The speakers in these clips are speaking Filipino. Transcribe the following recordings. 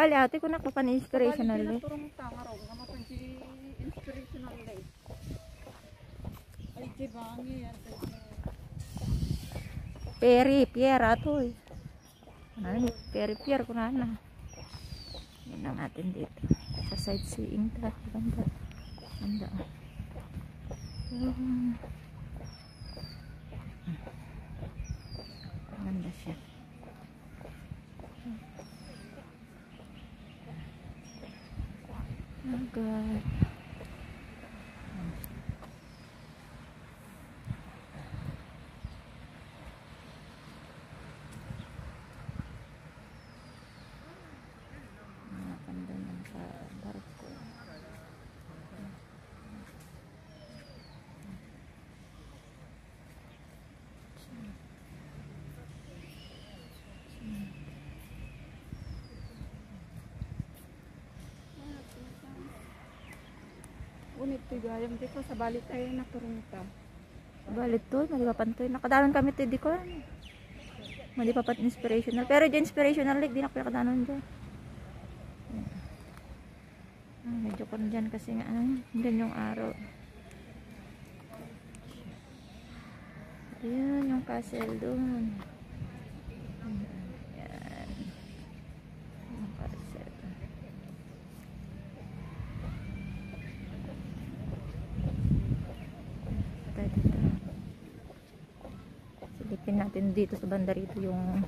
Bali, ate ko nakapani-inspirational Bali, eh. turong tangaraw. Nga mapansi inspirational day. Ay, di bangi yan. Pierre ato eh. Ano, Pierre ko na. Yan lang natin dito. Sa sightseeing ta. Ganda. Ganda. Ganda siya. Oh God. Ganda ng barko. Unit to gayam dito sa balit tayo na turunta. Balit to, malipapantoy. Nakadanon kami to, di ko yan. Malipapat inspirational. Pero dyan inspirational lake, di na pinakadanon dyan. Medyo kon dyan kasi nga, dyan yung araw. Ayan, yung castle doon. Ayan. Yung castle. Dito. Silipin natin dito sa banda rito yung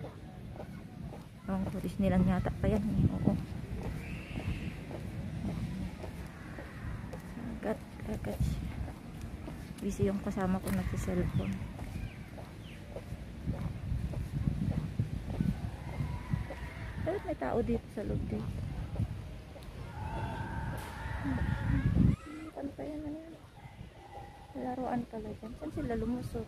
Disneyland yata pa yan. Oo. Agad siya. Busy yung kasama ko nagsi-cellphone. Dapat may tao dito sa loob dito. Ano pa yan? Ano yan? Laruan pala dyan. Saan sila lumusot?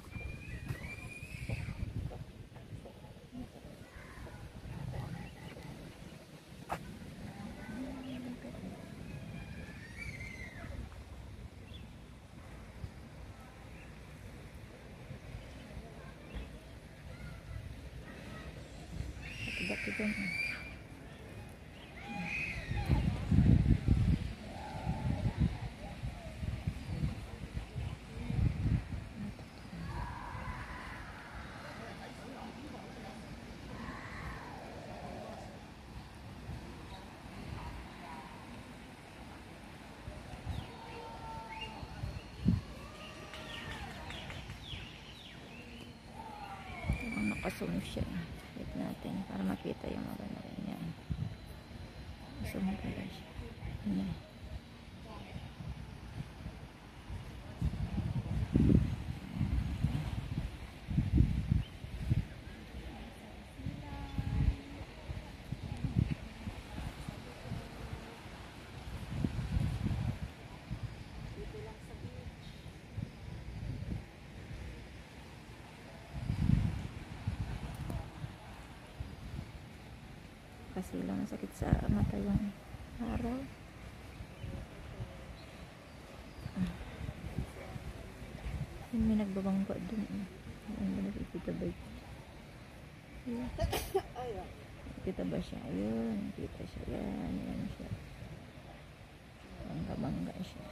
Bato dyan. Nakasum siya. Wait natin para makita yung maganda niya. Nakasum pala siya. Ayan. Kasi lang sakit sa mata yung araw. Yun, may nagbabangga dun. Ano ba nakikita ba? Kita ba siya? Ayun, kita siya. Yan, yan siya. Bangga siya.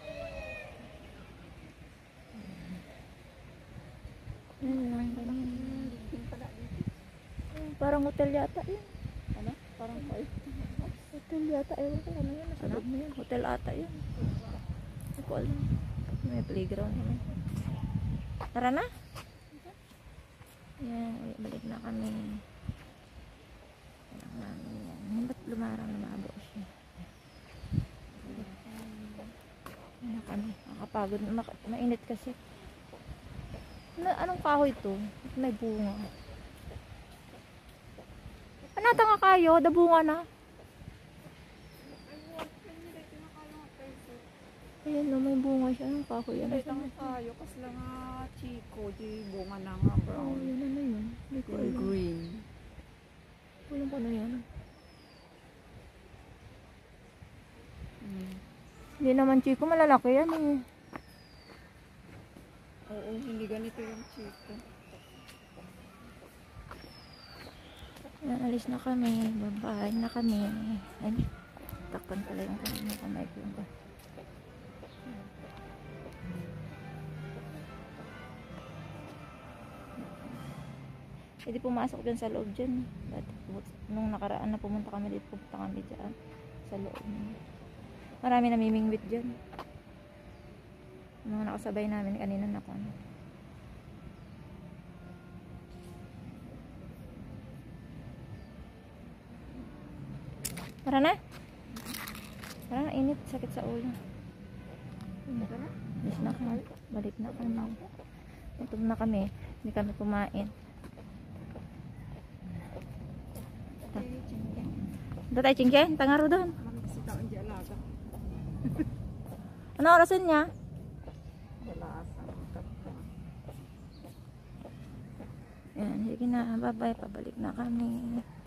Parang hotel yata yun. Ano? Parang kayo. Hotel yata. Ewan ko ano yun. Nasa loob na yun. Hotel ata yun. Hindi ko alam. May playground naman. Tara na. Yan. Balik na kami. Ba't lumarang lumabo siya? Ano kami? Nakapagod. Mainit kasi. Anong kahoy to? May bunga. Ano tanga kayo? Dabunga na. Ayan no, may bunga siya. Anong kahoy? Ano tanga kayo? Kasi lang chiko. Di bunga na nga brown. Oh, yun ano yun? Hindi ko alam. Green. Walang paano yan. Hindi naman chiko. Malalaki yan eh. Oo, hindi ganito yung chiko. Ayan, alis na kami. Babahay na kami. Ay, takpan pala yung kamay ko. Hindi pumasok dyan sa loob dyan. Nung nakaraan na pumunta kami dito, pupunta kami dyan sa loob. Marami namimingwit dyan. Mga nakasabay namin kanina na kung ano. Tara na. Tara na, init. Sakit sa ulo. Alis na kami. Balik na kami. Gutom na kami. Hindi kami kumain. Ito tayo, Chingke. Tangaro doon. Kasi taon di alaga. Ano orasan niya? Wala asa. Yan, sige na. Bye-bye. Pabalik na kami.